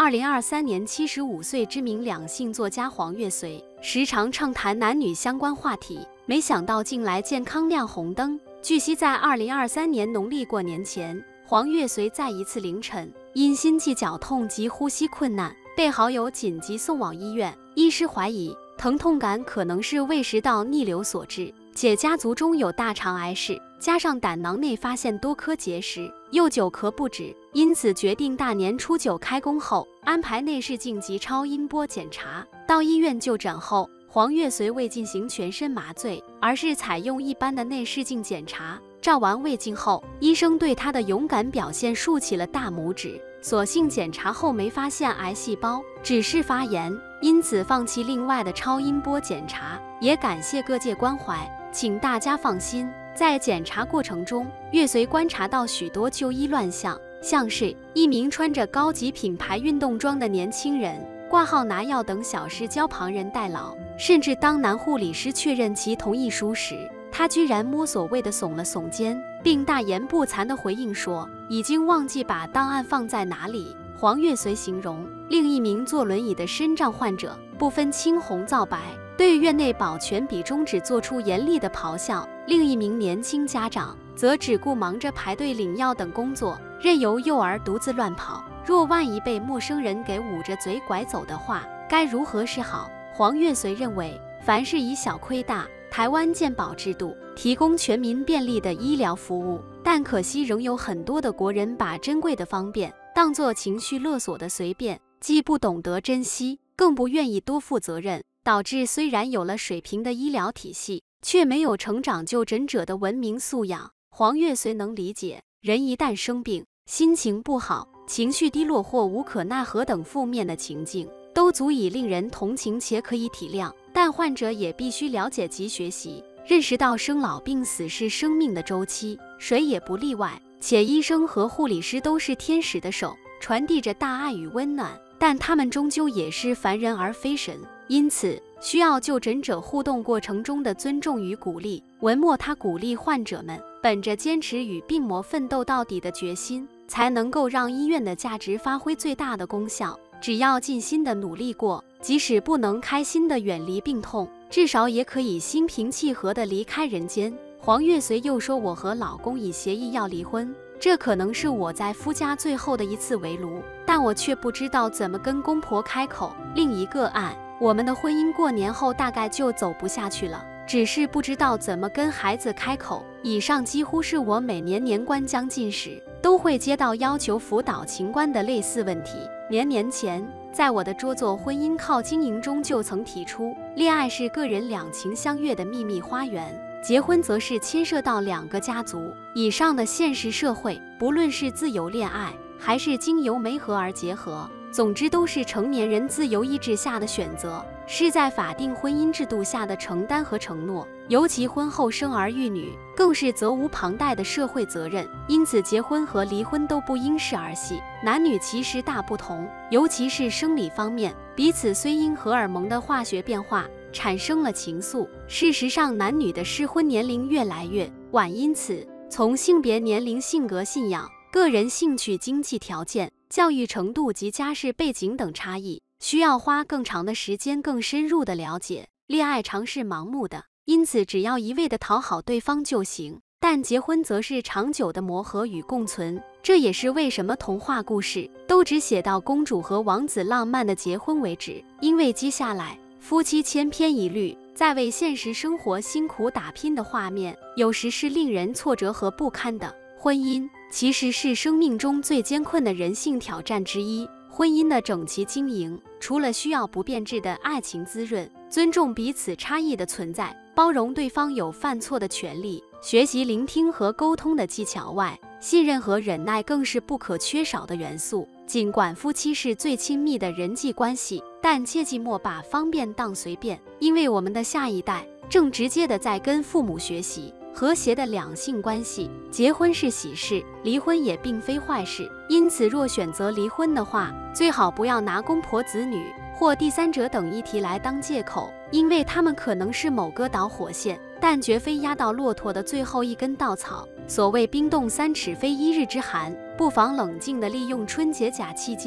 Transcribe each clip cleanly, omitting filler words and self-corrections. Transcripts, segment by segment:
2023年75岁知名两性作家黄岳绥，时常畅谈男女相关话题，没想到近来健康亮红灯。据悉，在2023年农历过年前，黄岳绥在一次凌晨因心悸绞痛及呼吸困难，被好友紧急送往医院。医师怀疑疼痛感可能是胃食道逆流所致，且家族中有大肠癌史，加上胆囊内发现多颗结石，又久咳不止，因此决定大年初9开工后安排内视镜及超音波检查。到医院就诊后，黄岳绥未进行全身麻醉，而是采用一般的内视镜检查。照完胃镜后，医生对他的勇敢表现竖起了大拇指。所幸检查后没发现癌细胞，只是发炎，因此放弃另外的超音波检查。也感谢各界关怀，请大家放心。在检查过程中，岳绥观察到许多就医乱象，像是一名穿着高级品牌运动装的年轻人挂号拿药等小事教旁人代劳，甚至当男护理师确认其同意书时，他居然摸所谓的耸了耸肩，并大言不惭地回应说已经忘记把档案放在哪里。黄岳绥形容另一名坐轮椅的身障患者不分青红皂白，对院内保全比中指做出严厉的咆哮，另一名年轻家长则只顾忙着排队领药等工作，任由幼儿独自乱跑。若万一被陌生人给捂着嘴拐走的话，该如何是好？黄岳绥认为，凡事以小亏大，台湾健保制度提供全民便利的医疗服务，但可惜仍有很多的国人把珍贵的方便当作情绪勒索的随便，既不懂得珍惜，更不愿意多负责任，导致虽然有了水平的医疗体系，却没有成长就诊者的文明素养。黄岳绥能理解，人一旦生病，心情不好，情绪低落或无可奈何等负面的情境，都足以令人同情且可以体谅，但患者也必须了解及学习，认识到生老病死是生命的周期，谁也不例外。且医生和护理师都是天使的手，传递着大爱与温暖，但他们终究也是凡人而非神，因此需要就诊者互动过程中的尊重与鼓励。文末他鼓励患者们本着坚持与病魔奋斗到底的决心，才能够让医院的价值发挥最大的功效。只要尽心的努力过，即使不能开心的远离病痛，至少也可以心平气和的离开人间。黄岳绥又说，我和老公已协议要离婚，这可能是我在夫家最后的一次围炉，但我却不知道怎么跟公婆开口。另一个案，我们的婚姻过年后大概就走不下去了，只是不知道怎么跟孩子开口。以上几乎是我每年年关将近时都会接到要求辅导情关的类似问题。年前，在我的桌作《婚姻靠经营》中就曾提出，恋爱是个人两情相悦的秘密花园，结婚则是牵涉到两个家族以上的现实社会，不论是自由恋爱还是经由媒合而结合，总之都是成年人自由意志下的选择，是在法定婚姻制度下的承担和承诺。尤其婚后生儿育女，更是责无旁贷的社会责任。因此结婚和离婚都不因事儿戏，男女其实大不同，尤其是生理方面，彼此虽因荷尔蒙的化学变化产生了情愫，事实上男女的适婚年龄越来越晚，因此从性别、年龄、性格、信仰、个人兴趣、经济条件、教育程度及家世背景等差异，需要花更长的时间、更深入的了解。恋爱常是盲目的，因此只要一味的讨好对方就行，但结婚则是长久的磨合与共存。这也是为什么童话故事都只写到公主和王子浪漫的结婚为止，因为接下来夫妻千篇一律，在为现实生活辛苦打拼的画面，有时是令人挫折和不堪的。婚姻其实是生命中最艰困的人性挑战之一。婚姻的整齐经营，除了需要不变质的爱情滋润，尊重彼此差异的存在，包容对方有犯错的权利，学习聆听和沟通的技巧外，信任和忍耐更是不可缺少的元素。尽管夫妻是最亲密的人际关系，但切记莫把方便当随便，因为我们的下一代正直接的在跟父母学习和谐的两性关系。结婚是喜事，离婚也并非坏事，因此若选择离婚的话，最好不要拿公婆、子女或第三者等议题来当借口，因为他们可能是某个导火线，但绝非压到骆驼的最后一根稻草。所谓冰冻3尺非一日之寒，不妨冷静地利用春节假期间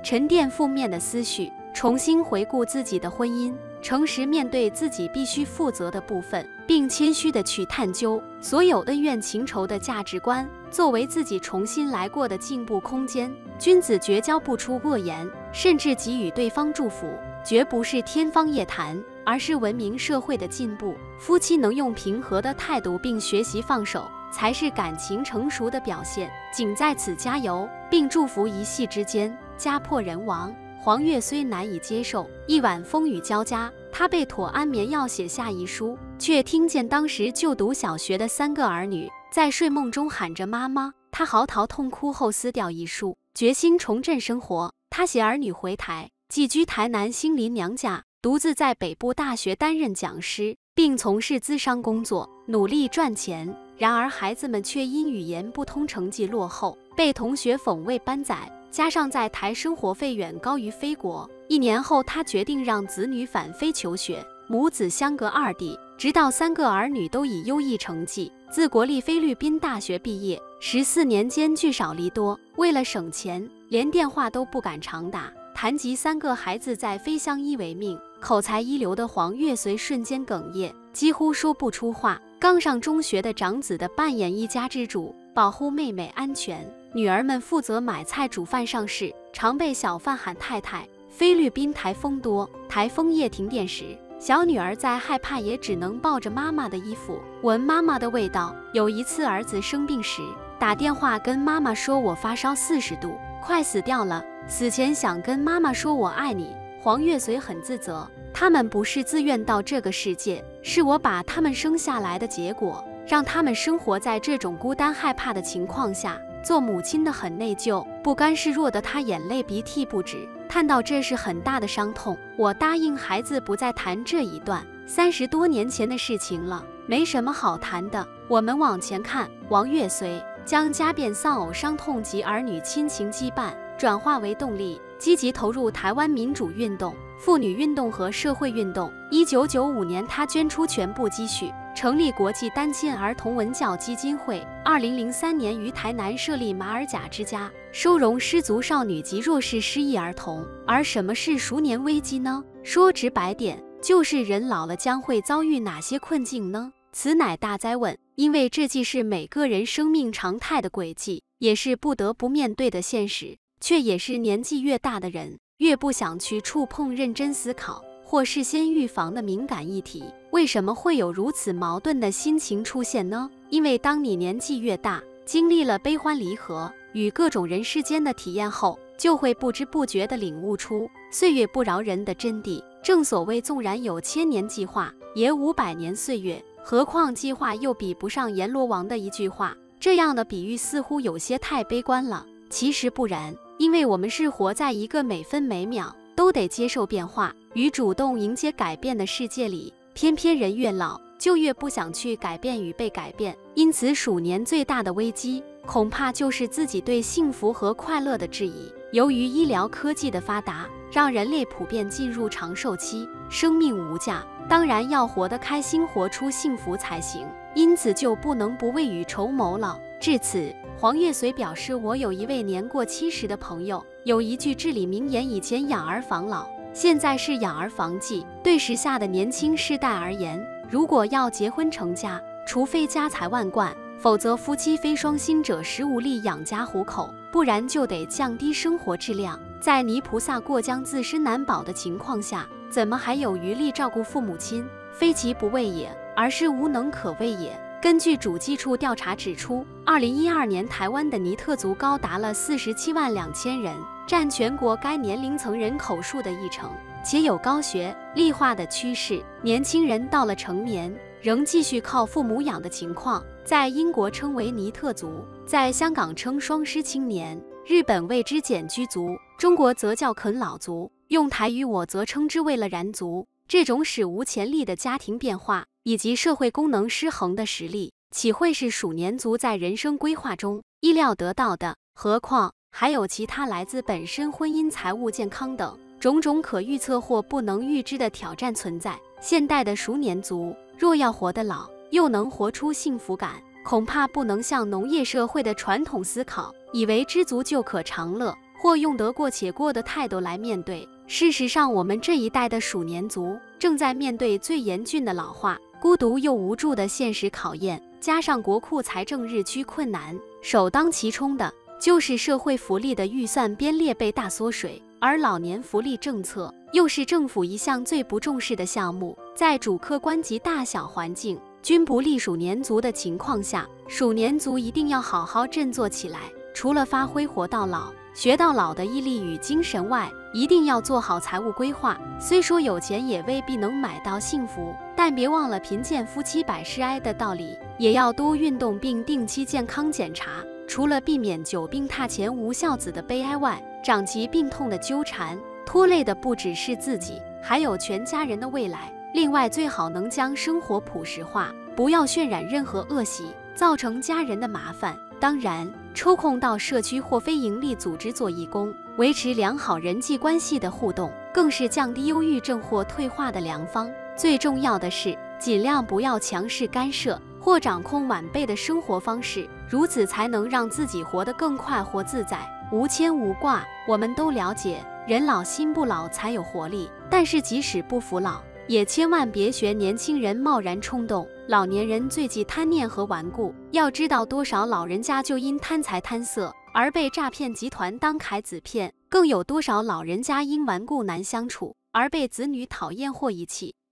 沉淀负面的思绪，重新回顾自己的婚姻，诚实面对自己必须负责的部分，并谦虚地去探究所有恩怨情仇的价值观，作为自己重新来过的进步空间。君子绝交不出恶言，甚至给予对方祝福，绝不是天方夜谭，而是文明社会的进步。夫妻能用平和的态度并学习放手，才是感情成熟的表现。仅在此加油，并祝福一夕之间家破人亡。黄月虽难以接受一晚风雨交加，他被妥安眠药写下遗书，却听见当时就读小学的3个儿女在睡梦中喊着妈妈。他嚎啕痛哭后撕掉遗书，决心重振生活。他携儿女回台，寄居台南新林娘家，独自在北部大学担任讲师，并从事咨商工作，努力赚钱。然而孩子们却因语言不通、成绩落后，被同学讽为班仔，加上在台生活费远高于非国。1年后，他决定让子女返非求学，母子相隔2地，直到3个儿女都以优异成绩自国立菲律宾大学毕业。14年间聚少离多，为了省钱，连电话都不敢常打。谈及3个孩子在非相依为命，口才一流的黄月随瞬间哽咽，几乎说不出话。刚上中学的长子的扮演一家之主，保护妹妹安全，女儿们负责买菜煮饭上市，常被小贩喊太太。菲律宾台风多，台风夜停电时，小女儿再害怕也只能抱着妈妈的衣服，闻妈妈的味道。有一次儿子生病时，打电话跟妈妈说我发烧40度，快死掉了，死前想跟妈妈说我爱你。黄月随很自责，他们不是自愿到这个世界，是我把他们生下来的结果，让他们生活在这种孤单害怕的情况下。做母亲的很内疚，不甘示弱的她眼泪鼻涕不止，看到这是很大的伤痛。我答应孩子不再谈这一段30多年前的事情了，没什么好谈的，我们往前看。王月随将家变丧偶伤痛及儿女亲情羁绊转化为动力，积极投入台湾民主运动、妇女运动和社会运动。1995年，他捐出全部积蓄，成立国际单亲儿童文教基金会。2003年于台南设立马尔甲之家，收容失足少女及弱势失忆儿童。而什么是熟年危机呢？说直白点，就是人老了将会遭遇哪些困境呢？此乃大哉问，因为这既是每个人生命常态的轨迹，也是不得不面对的现实，却也是年纪越大的人越不想去触碰、认真思考或事先预防的敏感议题。为什么会有如此矛盾的心情出现呢？因为当你年纪越大，经历了悲欢离合与各种人世间的体验后，就会不知不觉地领悟出岁月不饶人的真谛。正所谓纵然有1000年计划，也500年岁月，何况计划又比不上阎罗王的一句话。这样的比喻似乎有些太悲观了，其实不然，因为我们是活在一个每分每秒都得接受变化与主动迎接改变的世界里，偏偏人越老就越不想去改变与被改变。因此鼠年最大的危机恐怕就是自己对幸福和快乐的质疑。由于医疗科技的发达，让人类普遍进入长寿期，生命无价，当然要活得开心，活出幸福才行，因此就不能不未雨绸缪了。至此，黄月随表示，我有一位年过70的朋友，有一句至理名言，以前养儿防老，现在是养儿防济。对时下的年轻世代而言，如果要结婚成家，除非家财万贯，否则夫妻非双薪者实无力养家糊口，不然就得降低生活质量。在泥菩萨过江自身难保的情况下，怎么还有余力照顾父母亲？非其不为也，而是无能可为也。根据主计处调查指出，2012年台湾的尼特族高达了47万2千人，占全国该年龄层人口数的1成，且有高学历化的趋势。年轻人到了成年，仍继续靠父母养的情况，在英国称为尼特族，在香港称双狮青年，日本谓之简居族，中国则叫啃老族，用台语我则称之为了然族。这种史无前例的家庭变化以及社会功能失衡的实力，岂会是鼠年族在人生规划中意料得到的？何况还有其他来自本身婚姻、财务、健康等种种可预测或不能预知的挑战存在。现代的鼠年族若要活得老，又能活出幸福感，恐怕不能像农业社会的传统思考，以为知足就可长乐， 或用得过且过的态度来面对。事实上，我们这一代的鼠年族正在面对最严峻的老化、孤独又无助的现实考验，加上国库财政日趋困难，首当其冲的就是社会福利的预算编列被大缩水，而老年福利政策又是政府一项最不重视的项目。在主客观及大小环境均不利鼠年族的情况下，鼠年族一定要好好振作起来。除了发挥活到老、学到老的毅力与精神外，一定要做好财务规划。虽说有钱也未必能买到幸福，但别忘了贫贱夫妻百事哀的道理，也要多运动并定期健康检查。除了避免久病榻前无孝子的悲哀外，长期病痛的纠缠，拖累的不只是自己，还有全家人的未来。另外，最好能将生活朴实化，不要渲染任何恶习，造成家人的麻烦。当然，抽空到社区或非营利组织做义工，维持良好人际关系的互动，更是降低忧郁症或退化的良方。最重要的是，尽量不要强势干涉或掌控晚辈的生活方式，如此才能让自己活得更快活自在，无牵无挂。我们都了解，人老心不老才有活力，但是即使不服老，也千万别学年轻人贸然冲动。老年人最忌贪念和顽固，要知道多少老人家就因贪财贪色而被诈骗集团当凯子骗，更有多少老人家因顽固难相处而被子女讨厌或遗弃。